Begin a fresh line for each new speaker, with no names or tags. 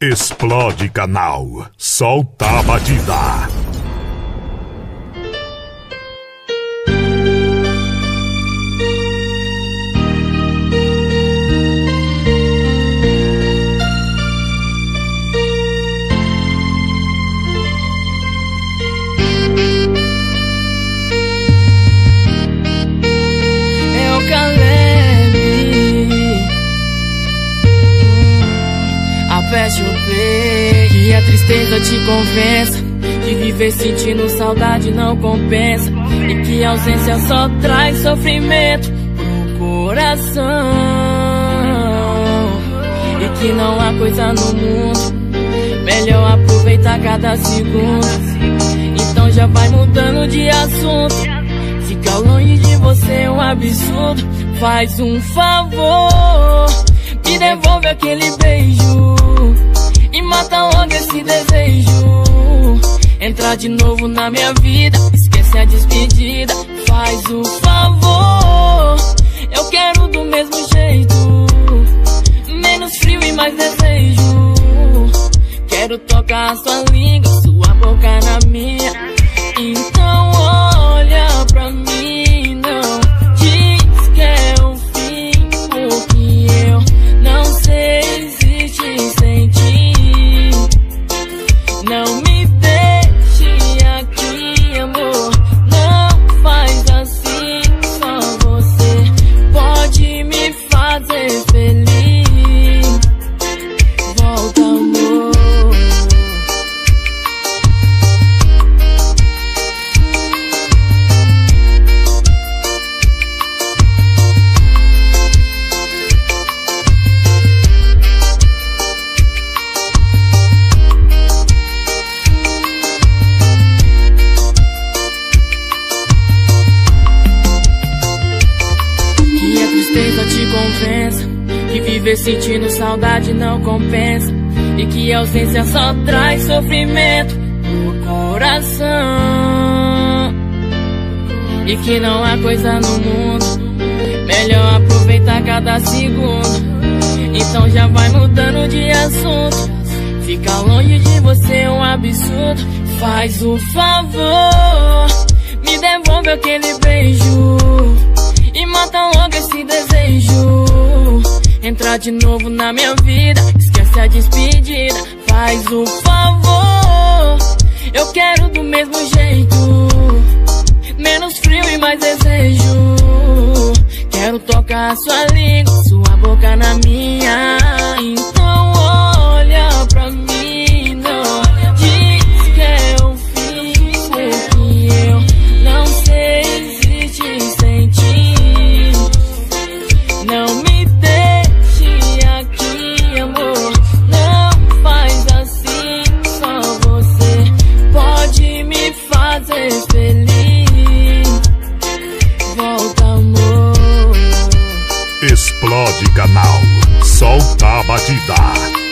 Explode canal, solta a batida.
Fecha o peito, que a tristeza te convença de viver sentindo saudade não compensa, e que a ausência só traz sofrimento pro coração, e que não há coisa no mundo melhor aproveitar cada segundo. Então já vai mudando de assunto, ficar longe de você é um absurdo. Faz um favor, me devolve aquele beijo e mata logo esse desejo. Entrar de novo na minha vida, esquece a despedida. Faz o favor, eu quero do mesmo jeito, menos frio e mais desejo. Quero tocar a sua língua, sua boca na minha. Então olha pra mim, não diz que é o fim, porque eu não sei existir sem ti. Não me deixe aqui, amor, não faz assim. Só você pode me fazer feliz. Volta, amor. Te convença que viver sentindo saudade não compensa, e que a ausência só traz sofrimento pro coração, e que não há coisa no mundo melhor aproveitar cada segundo. Então já vai mudando de assunto, ficar longe de você é um absurdo. Faz o favor, me devolve aquele beijo e mata logo esse desejo. Entrar de novo na minha vida, esquece a despedida. Faz o favor, eu quero do mesmo jeito, menos frio e mais desejo. Quero tocar a sua língua, sua boca na minha. Então olha pra mim, não diz que é o fim, porque eu não sei existir sem ti. Não me deixe aqui, amor, não faz assim. Só você pode me fazer feliz. Volta, amor.
Explode canal, solta a batida.